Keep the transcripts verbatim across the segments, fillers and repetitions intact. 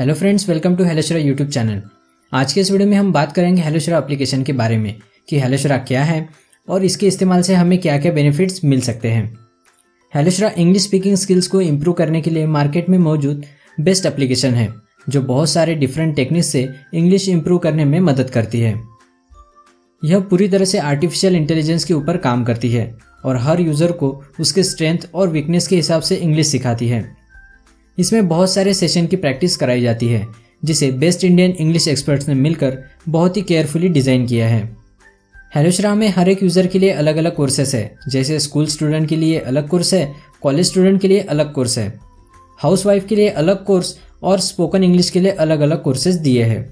Hello friends, welcome to हेलोशरा YouTube channel. आज के इस वीडियो में हम बात करेंगे हेलोशरा एप्लीकेशन के बारे में कि हेलोशरा क्या है और इसके इस्तेमाल से हमें क्या क्या बेनिफिट्स मिल सकते हैं। हेलोशरा इंग्लिश स्पीकिंग स्किल्स को इम्प्रूव करने के लिए मार्केट में मौजूद बेस्ट एप्लीकेशन है जो बहुत सारे डिफरेंट टेक्निक्स से इंग्लिश इम्प्रूव करने में मदद करती है। यह पूरी तरह से आर्टिफिशियल इंटेलिजेंस के ऊपर काम करती है और हर यूज़र को उसके स्ट्रेंथ और वीकनेस के हिसाब से इंग्लिश सिखाती है। इसमें बहुत सारे सेशन की प्रैक्टिस कराई जाती है जिसे बेस्ट इंडियन इंग्लिश एक्सपर्ट्स ने मिलकर बहुत ही केयरफुली डिज़ाइन किया है। हेलोशरा में हर एक यूज़र के लिए अलग अलग कोर्सेस है, जैसे स्कूल स्टूडेंट के लिए अलग कोर्स है, कॉलेज स्टूडेंट के लिए अलग कोर्स है, हाउसवाइफ के लिए अलग कोर्स और स्पोकन इंग्लिश के लिए अलग अलग कोर्सेज दिए हैं।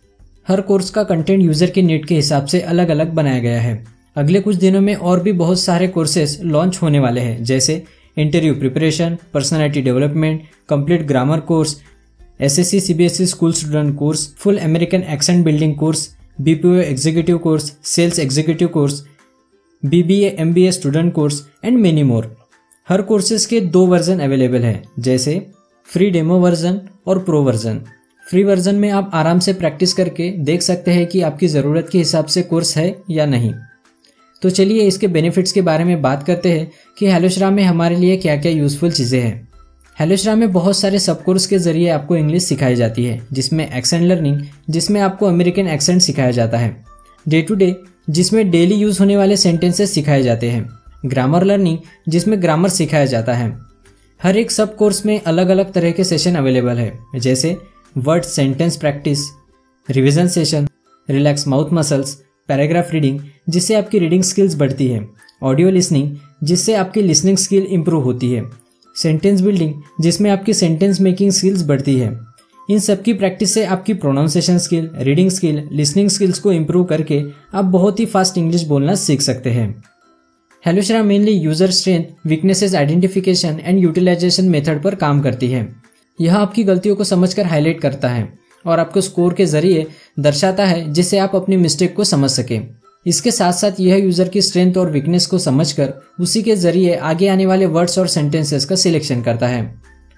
हर कोर्स का कंटेंट यूज़र के नीड के हिसाब से अलग अलग बनाया गया है। अगले कुछ दिनों में और भी बहुत सारे कोर्सेज लॉन्च होने वाले हैं, जैसे interview preparation, personality development, complete grammar course, SSC CBSE school student course, full American accent building course, BPO executive course, sales executive course, BBA MBA student course and many more. हर courses के दो version available है, जैसे free demo version और pro version. Free version में आप आराम से प्रैक्टिस करके देख सकते हैं कि आपकी ज़रूरत के हिसाब से कोर्स है या नहीं। तो चलिए इसके बेनिफिट्स के बारे में बात करते हैं कि हेलोशरा में हमारे लिए क्या क्या यूज़फुल चीज़ें हैं। हेलोशरा में बहुत सारे सब कोर्स के जरिए आपको इंग्लिश सिखाई जाती है, जिसमें एक्सेंट लर्निंग, जिसमें आपको अमेरिकन एक्सेंट सिखाया जाता है, डे टू डे, जिसमें डेली यूज़ होने वाले सेंटेंसेस सिखाए जाते हैं, ग्रामर लर्निंग, जिसमें ग्रामर सिखाया जाता है। हर एक सब कोर्स में अलग अलग तरह के सेशन अवेलेबल है, जैसे word sentence practice, revision session, relax mouth muscles, paragraph reading, जिससे आपकी रीडिंग स्किल्स बढ़ती है, ऑडियो लिसनिंग, जिससे आपकी लिसनिंग स्किल इंप्रूव होती है, सेंटेंस बिल्डिंग, जिसमें आपकी सेंटेंस मेकिंग स्किल्स बढ़ती है। इन सब की प्रैक्टिस से आपकी pronunciation skill, reading skill, listening skills को इंप्रूव करके आप बहुत ही फास्ट इंग्लिश बोलना सीख सकते हैं। हेलोशरा mainly user strength, weaknesses identification and utilization method पर काम करती है। यह आपकी गलतियों को समझकर हाईलाइट करता है और आपको स्कोर के जरिए दर्शाता है, जिससे आप अपनी मिस्टेक को समझ सकें। इसके साथ साथ यह यूज़र की स्ट्रेंथ और वीकनेस को समझकर उसी के जरिए आगे आने वाले वर्ड्स और सेंटेंसेस का सिलेक्शन करता है।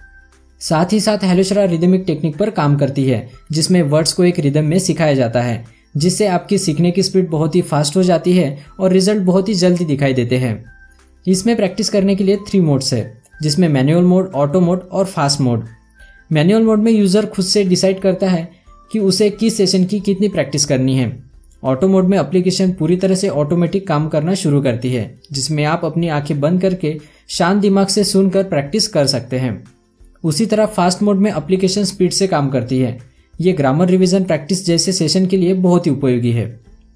साथ ही साथ हेलोशरा रिदमिक टेक्निक पर काम करती है, जिसमें वर्ड्स को एक रिदम में सिखाया जाता है, जिससे आपकी सीखने की स्पीड बहुत ही फास्ट हो जाती है और रिजल्ट बहुत ही जल्दी दिखाई देते हैं। इसमें प्रैक्टिस करने के लिए थ्री मोड्स है, जिसमें मैनुअल मोड, ऑटो मोड और फास्ट मोड। मैनुअल मोड में यूज़र खुद से डिसाइड करता है कि उसे किस सेशन की कितनी प्रैक्टिस करनी है। ऑटो मोड में एप्लीकेशन पूरी तरह से ऑटोमेटिक काम करना शुरू करती है, जिसमें आप अपनी आंखें बंद करके शांत दिमाग से सुनकर प्रैक्टिस कर सकते हैं। उसी तरह फास्ट मोड में एप्लीकेशन स्पीड से काम करती है। ये ग्रामर रिवीजन प्रैक्टिस जैसे सेशन के लिए बहुत ही उपयोगी है।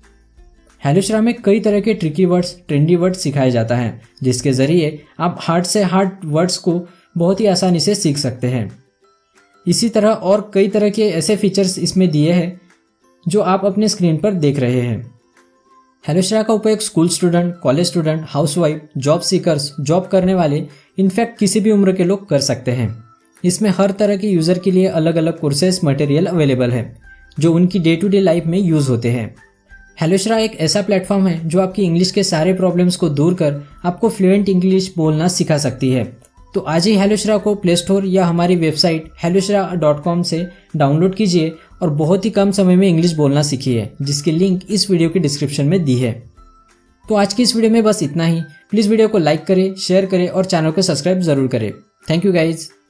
हेलोशरा में कई तरह के ट्रिकी वर्ड्स, ट्रेंडी वर्ड्स सिखाए जाता है, जिसके जरिए आप हार्ड से हार्ड वर्ड्स को बहुत ही आसानी से सीख सकते हैं। इसी तरह और कई तरह के ऐसे फीचर्स इसमें दिए हैं जो आप अपने स्क्रीन पर देख रहे हैं। हेलोशरा का उपयोग school student, college student, housewife, job seekers, job करने वाले, इनफैक्ट किसी भी उम्र के लोग कर सकते हैं। इसमें हर तरह के यूज़र के लिए अलग अलग कोर्सेज मटेरियल अवेलेबल है जो उनकी डे टू डे लाइफ में यूज़ होते हैं। हेलोशरा एक ऐसा प्लेटफॉर्म है जो आपकी इंग्लिश के सारे प्रॉब्लम्स को दूर कर आपको फ्लुएंट इंग्लिश बोलना सिखा सकती है। तो आज ही हेलोशरा को प्ले स्टोर या हमारी वेबसाइट हेलोशरा डॉट कॉम से डाउनलोड कीजिए और बहुत ही कम समय में इंग्लिश बोलना सीखिए, जिसकी लिंक इस वीडियो के डिस्क्रिप्शन में दी है। तो आज की इस वीडियो में बस इतना ही। प्लीज़ वीडियो को लाइक करें, शेयर करें और चैनल को सब्सक्राइब जरूर करें। Thank you guys.